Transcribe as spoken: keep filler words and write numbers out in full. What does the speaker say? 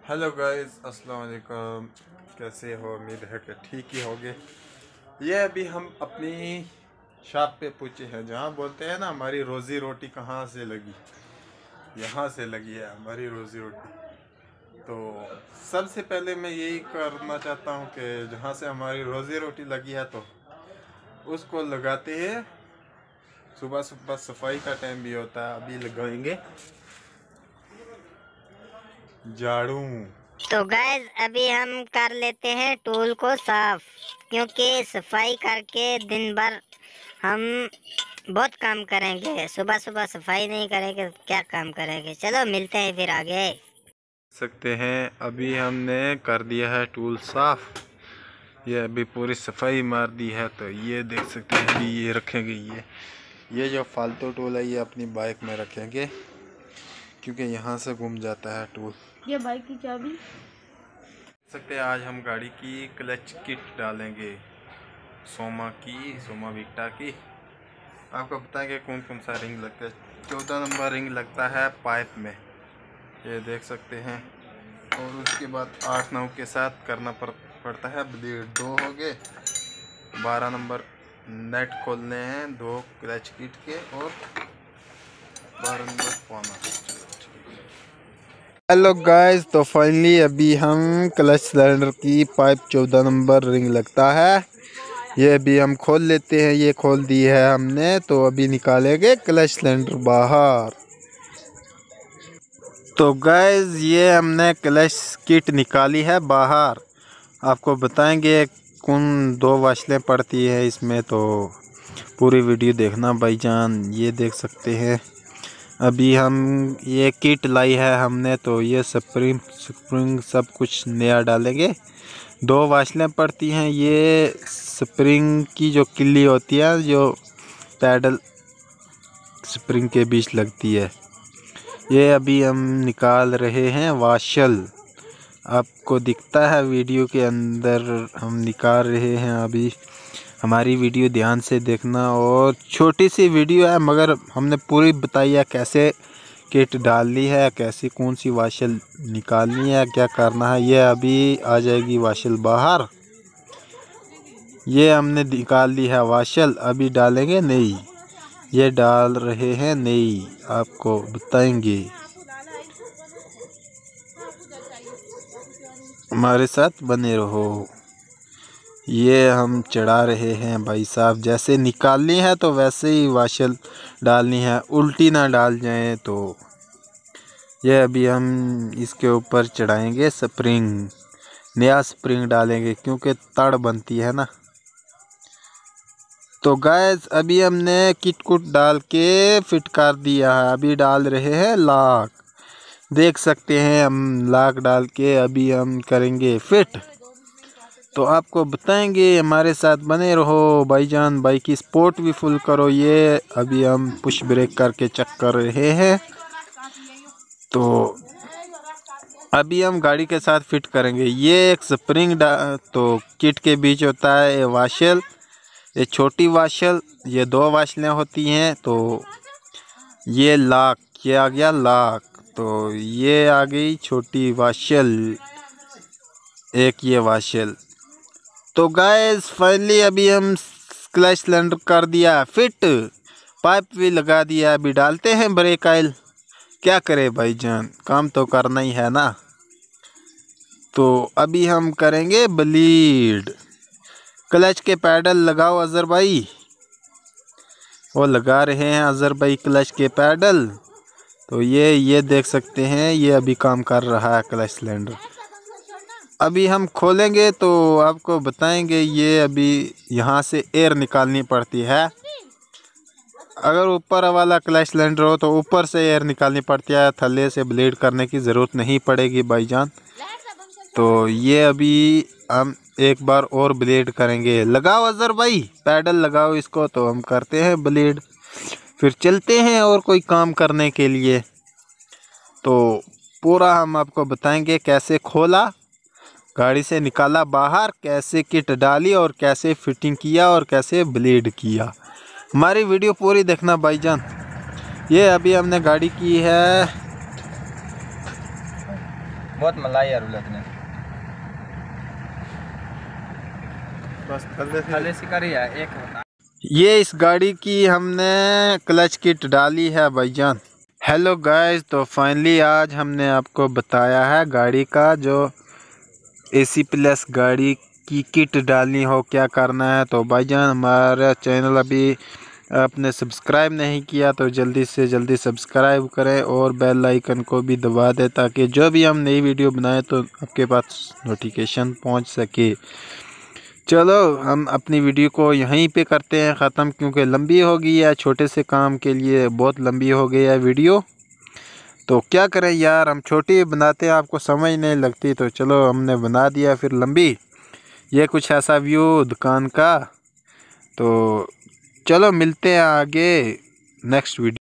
Hello guys, अस्सलाम वालेकुम। कैसे हो? उम्मीद है कि ठीक ही होगे। ये अभी हम अपनी शॉप पे पूछे हैं, जहाँ बोलते हैं ना हमारी रोज़ी रोटी कहाँ से लगी। यहाँ से लगी है हमारी रोज़ी रोटी। तो सबसे पहले मैं यही करना चाहता हूँ कि जहाँ से हमारी रोज़ी रोटी लगी है तो उसको लगाते हैं। सुबह सुबह सफाई का टाइम भी होता है, अभी लगाएंगे झाड़ू। तो गैस अभी हम कर लेते हैं टूल को साफ, क्योंकि सफाई करके दिन भर हम बहुत काम करेंगे। सुबह सुबह सफाई नहीं करेंगे तो क्या काम करेंगे। चलो मिलते हैं फिर आगे। सकते हैं अभी हमने कर दिया है टूल साफ। ये अभी पूरी सफाई मार दी है, तो ये देख सकते हैं अभी ये रखेंगे। ये ये जो फालतू टूल है ये अपनी बाइक में रखेंगे, क्योंकि यहाँ से घूम जाता है टूल। ये बाइक की चाबी सकते हैं आज हम गाड़ी की क्लच किट डालेंगे, सोमा की सोमा विक्टा की। आपको बताएंगे कौन कौन सा रिंग लगता है। चौदह नंबर रिंग लगता है पाइप में, ये देख सकते हैं। और उसके बाद आठ नौ के साथ करना पड़ पड़ता है ब्लेड। दो हो गए। बारह नंबर नेट खोलने हैं दो क्लच किट के, और बारह नंबर पाना। हेलो गाइस, तो फाइनली अभी हम क्लच सिलेंडर की पाइप चौदह नंबर रिंग लगता है, ये अभी हम खोल लेते हैं। ये खोल दी है हमने, तो अभी निकालेंगे क्लच सिलेंडर बाहर। तो गाइस ये हमने क्लच किट निकाली है बाहर। आपको बताएंगे कौन दो वाशलें पड़ती है इसमें, तो पूरी वीडियो देखना भाईजान। ये देख सकते हैं अभी हम ये किट लाई है हमने, तो ये स्प्रिंग स्प्रिंग सब कुछ नया डालेंगे। दो वाशलें पड़ती हैं। ये स्प्रिंग की जो किल्ली होती है, जो पैडल स्प्रिंग के बीच लगती है, ये अभी हम निकाल रहे हैं वाशल। आपको दिखता है वीडियो के अंदर हम निकाल रहे हैं अभी। हमारी वीडियो ध्यान से देखना, और छोटी सी वीडियो है मगर हमने पूरी बताई है कैसे किट डालनी है, कैसे कौन सी वाशल निकालनी है, क्या करना है। ये अभी आ जाएगी वाशल बाहर। ये हमने निकाल ली है वाशल, अभी डालेंगे नई। ये डाल रहे हैं नई, आपको बताएंगे। हमारे साथ बने रहो। ये हम चढ़ा रहे हैं भाई साहब। जैसे निकालनी है तो वैसे ही वाशल डालनी है, उल्टी ना डाल जाए। तो ये अभी हम इसके ऊपर चढ़ाएंगे स्प्रिंग, नया स्प्रिंग डालेंगे क्योंकि तड़ बनती है ना। तो गैस अभी हमने किट कुट डाल के फिट कर दिया है, अभी डाल रहे हैं लॉक। देख सकते हैं हम लॉक डाल के अभी हम करेंगे फिट। तो आपको बताएंगे, हमारे साथ बने रहो भाईजान। बाइक की स्पोर्ट भी फुल करो। ये अभी हम पुश ब्रेक करके चेक कर रहे हैं, तो अभी हम गाड़ी के साथ फिट करेंगे। ये एक स्प्रिंग तो किट के बीच होता है ये वाशल, ये छोटी वाशल, ये दो वाशलें होती हैं। तो ये लॉक किया गया लॉक, तो ये आ गई छोटी वाशल, एक ये वाशल। तो गाइस फाइनली अभी हम क्लच सिलेंडर कर दिया फिट, पाइप भी लगा दिया। अभी डालते हैं ब्रेक ऑयल। क्या करे भाईजान, काम तो करना ही है ना। तो अभी हम करेंगे ब्लीड। क्लच के पैडल लगाओ अजहर भाई। वो लगा रहे हैं अजहर भाई क्लच के पैडल। तो ये ये देख सकते हैं ये अभी काम कर रहा है क्लच सिलेंडर। अभी हम खोलेंगे तो आपको बताएंगे। ये अभी यहाँ से एयर निकालनी पड़ती है। अगर ऊपर वाला क्लच सिलेंडर हो तो ऊपर से एयर निकालनी पड़ती है, थल्ले से ब्लेड करने की ज़रूरत नहीं पड़ेगी भाईजान। तो ये अभी हम एक बार और ब्लेड करेंगे। लगाओ अजहर भाई पैडल लगाओ इसको, तो हम करते हैं ब्लेड, फिर चलते हैं और कोई काम करने के लिए। तो पूरा हम आपको बताएंगे कैसे खोला, गाड़ी से निकाला बाहर, कैसे किट डाली और कैसे फिटिंग किया और कैसे ब्लेड किया। हमारी वीडियो पूरी देखना भाईजान। ये अभी हमने गाड़ी की है बहुत मलाई यार लगने बस थल्ले से थल्ले से करी है एक बता। ये इस गाड़ी की हमने क्लच किट डाली है भाईजान। हेलो गाइस, तो फाइनली आज हमने आपको बताया है गाड़ी का जो एसी प्लस गाड़ी की किट डालनी हो क्या करना है। तो भाईजान हमारा चैनल अभी आपने सब्सक्राइब नहीं किया तो जल्दी से जल्दी सब्सक्राइब करें और बेल आइकन को भी दबा दें ताकि जो भी हम नई वीडियो बनाएं तो आपके पास नोटिफिकेशन पहुंच सके। चलो हम अपनी वीडियो को यहीं पे करते हैं ख़त्म, क्योंकि लंबी हो गई है, छोटे से काम के लिए बहुत लंबी हो गई है वीडियो। तो क्या करें यार, हम छोटी बनाते हैं, आपको समझ नहीं लगती, तो चलो हमने बना दिया फिर लंबी। ये कुछ ऐसा व्यू दुकान का। तो चलो मिलते हैं आगे नेक्स्ट वीडियो।